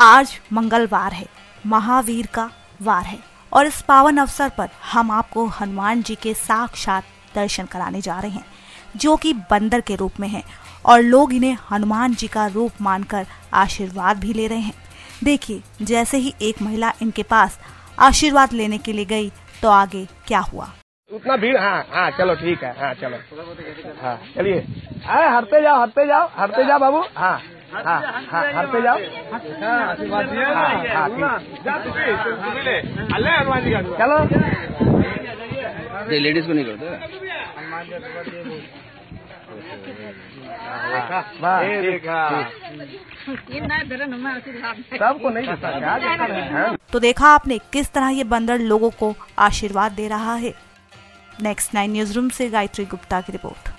आज मंगलवार है, महावीर का वार है और इस पावन अवसर पर हम आपको हनुमान जी के साक्षात दर्शन कराने जा रहे हैं, जो कि बंदर के रूप में हैं और लोग इन्हें हनुमान जी का रूप मानकर आशीर्वाद भी ले रहे हैं। देखिए, जैसे ही एक महिला इनके पास आशीर्वाद लेने के लिए गई तो आगे क्या हुआ। उतना भीड़, हाँ चलो ठीक है, हाँ चलो, हाँ चलिए, हटते जाओ बाबू, हाँ हटते जाओ, चलो। लेडीज को नहीं करते, सबको नहीं देता। तो देखा आपने किस तरह ये बंदर लोगों को आशीर्वाद दे रहा है। नेक्स्ट 9 न्यूज रूम से गायत्री गुप्ता की रिपोर्ट।